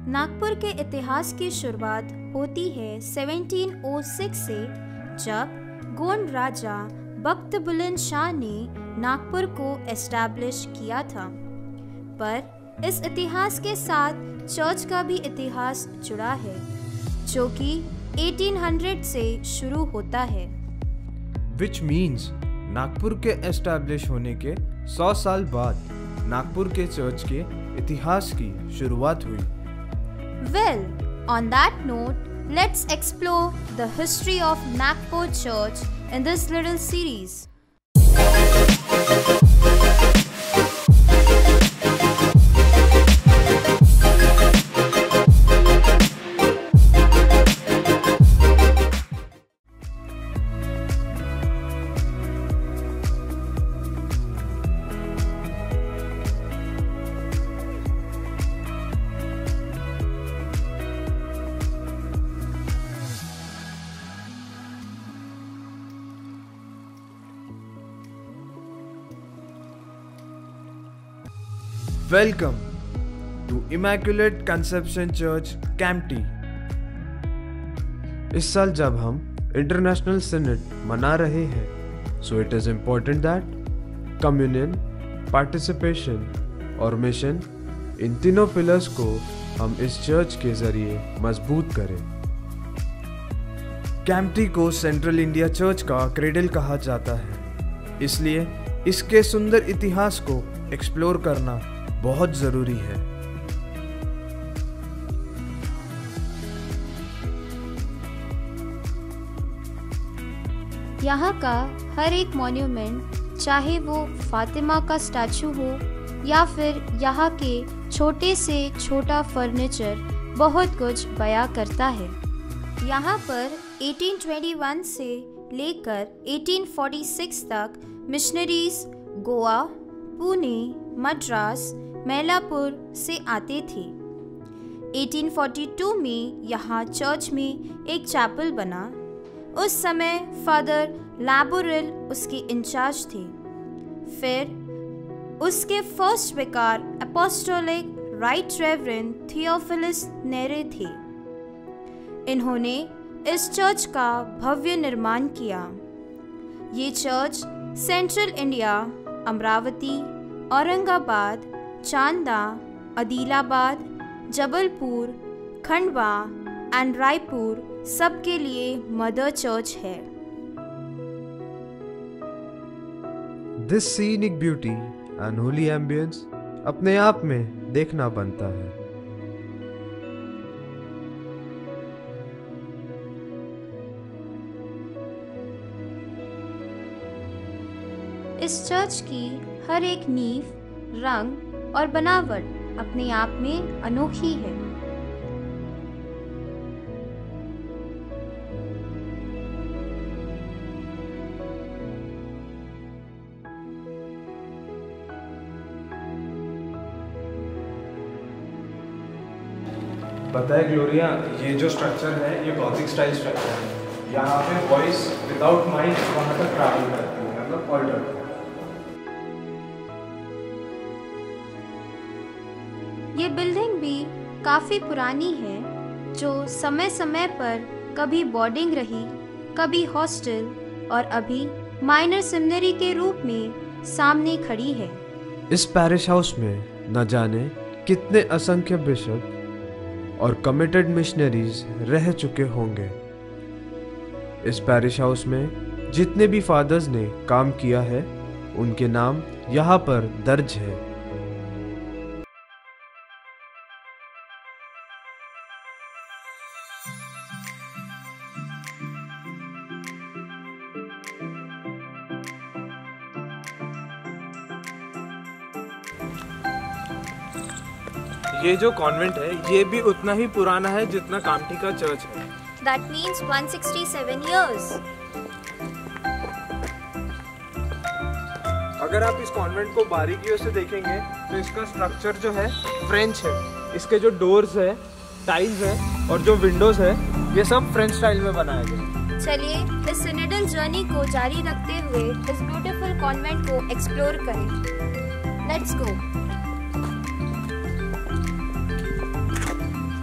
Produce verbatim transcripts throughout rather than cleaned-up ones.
नागपुर के इतिहास की शुरुआत होती है सत्रह सौ छह से, जब गोंड राजा बख्त बुलंद शाह ने नागपुर को एस्टैब्लिश किया था। पर इस इतिहास के साथ चर्च का भी इतिहास जुड़ा है, जो कि अठारह सौ से शुरू होता है। Which means नागपुर के एस्टैब्लिश होने के सौ साल बाद नागपुर के चर्च के इतिहास की शुरुआत हुई। Well, on that note, let's explore the history of Nagpur Church in this little series. Welcome to Immaculate Conception Church, Kamptee। इस साल जब हम इंटरनेशनल सिनेट मना रहे हैं, so it is important that communion, participation और मिशन, इन तीनों पिलर्स को हम इस चर्च के जरिए मजबूत करें। कैम्प्टी को सेंट्रल इंडिया चर्च का क्रेडल कहा जाता है, इसलिए इसके सुंदर इतिहास को एक्सप्लोर करना बहुत जरूरी है। यहाँ का हर एक मॉन्यूमेंट, चाहे वो फातिमा का स्टैचू हो या फिर यहाँ के छोटे से छोटा फर्नीचर, बहुत कुछ बयां करता है। यहाँ पर अठारह सौ इक्कीस से लेकर अठारह सौ छियालीस तक मिशनरीज गोवा, पुणे, मद्रास, मैलापुर से आते थे। अठारह सौ बयालीस में यहाँ चर्च में एक चैपल बना। उस समय फादर लैबोरेल उसके इंचार्ज थे। फिर उसके first vicar apostolic right reverend Theophilus Neree थे। इन्होंने इस चर्च का भव्य निर्माण किया। ये church central India, Amravati, Aurangabad, Chanda, Adilabad, Jabalpur, Khandwa and Raipur सबके लिए मदर चर्च है। This scenic beauty and holy ambience अपने आप में देखना बनता है। इस चर्च की हर एक नींव, रंग और बनावट अपने आप में अनोखी है। पता है ग्लोरिया, ये जो स्ट्रक्चर है ये गॉथिक स्टाइल स्ट्रक्चर है। यहाँ पे वॉइस विदाउट माइक वहाँ तक ट्रैवल करती है, मतलब ऑल्टर। ये बिल्डिंग भी काफ़ी पुरानी है, जो समय समय पर कभी बोर्डिंग रही, कभी हॉस्टल और अभी माइनर सेमिनरी के रूप में सामने खड़ी है। इस पैरिश हाउस में न जाने कितने असंख्य बिशप और कमिटेड मिशनरीज रह चुके होंगे। इस पैरिश हाउस में जितने भी फादर्स ने काम किया है, उनके नाम यहाँ पर दर्ज है। ये जो कॉन्वेंट है ये भी उतना ही पुराना है जितना काम्प्टी का चर्च है। That means one hundred sixty-seven years. अगर आप इस कॉन्वेंट को बारीकियों से देखेंगे तो इसका स्ट्रक्चर जो है फ्रेंच है। इसके जो डोर्स है, टाइल्स है और जो विंडोज है, ये सब फ्रेंच स्टाइल में बनाए गए। चलिए इस सिनेडल जर्नी को जारी रखते हुए इस ब्यूटीफुल कॉन्वेंट को एक्सप्लोर करें। Let's go.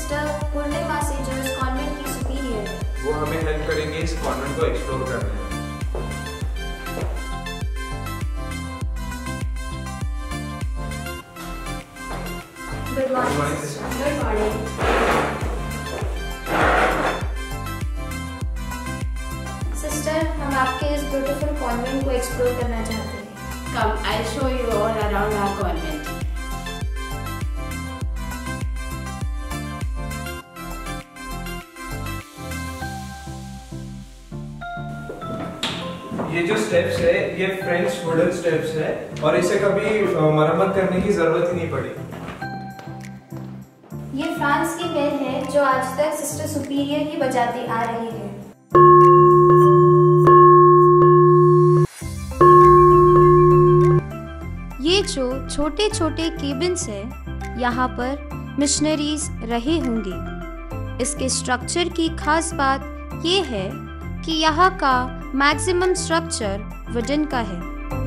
सिस्टर पूर्णिमा से जो इस कॉन्वेंट की सुपीरियर है। वो हमें हेल्प करेंगे इस कॉन्वेंट को एक्सप्लोर करने में। Good morning sister. Good morning. Sister, हम आपके इस ब्यूटीफुल कॉन्वेंट को एक्सप्लोर करना चाहते हैं। Come, I'll show you all around our convent. ये जो स्टेप्स है ये फ्रेंच वुडन स्टेप्स है और इसे कभी मरम्मत करने की जरूरत ही नहीं पड़ी। ये फ्रांस की बेल है जो आज तक सिस्टर सुपीरियर ही बजाती आ रही है। ये जो छोटे छोटे केबिन्स है यहाँ पर मिशनरीज रहे होंगे। इसके स्ट्रक्चर की खास बात ये है कि यहाँ का मैक्सिमम स्ट्रक्चर वुडन का है।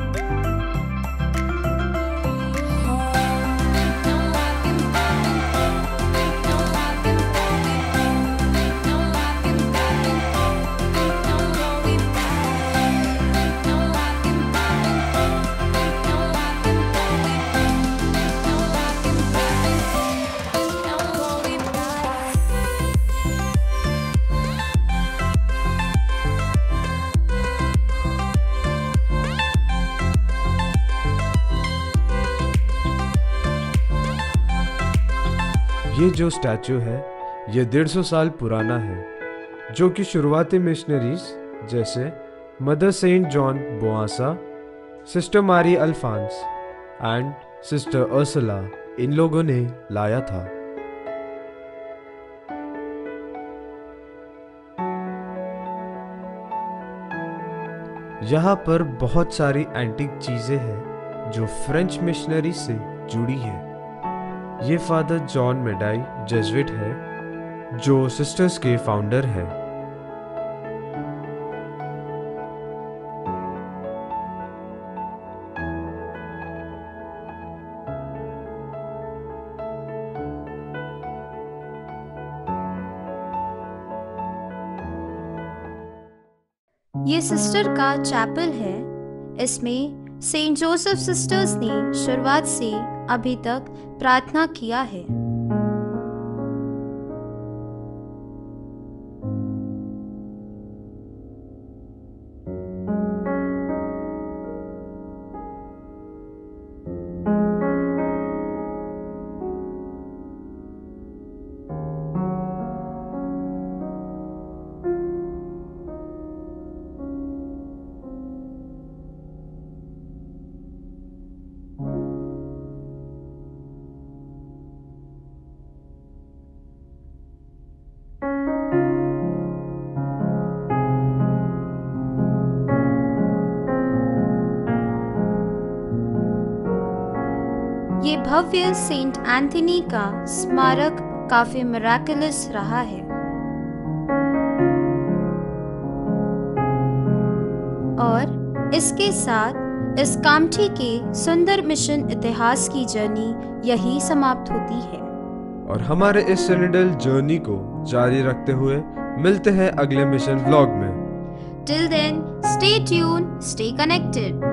ये जो स्टैचू है ये डेढ़ सौ साल पुराना है, जो कि शुरुआती मिशनरीज जैसे mother saint John Boasa, sister Marie Alphonse and sister Ursula इन लोगों ने लाया था। यहाँ पर बहुत सारी एंटीक चीजें हैं जो फ्रेंच मिशनरी से जुड़ी है। ये फादर जॉन मेडाई जेसुइट है जो सिस्टर्स के फाउंडर है। ये सिस्टर का चैपल है। इसमें सेंट जोसेफ सिस्टर्स ने शुरुआत से अभी तक प्रार्थना किया है। ये भव्य सेंट एंथनी का स्मारक काफी मिराकुलस रहा है और इसके साथ इस कामठी के सुंदर मिशन इतिहास की जर्नी यही समाप्त होती है। और हमारे इस सिनेडल जर्नी को जारी रखते हुए मिलते हैं अगले मिशन व्लॉग में। Till then, stay tuned, stay connected.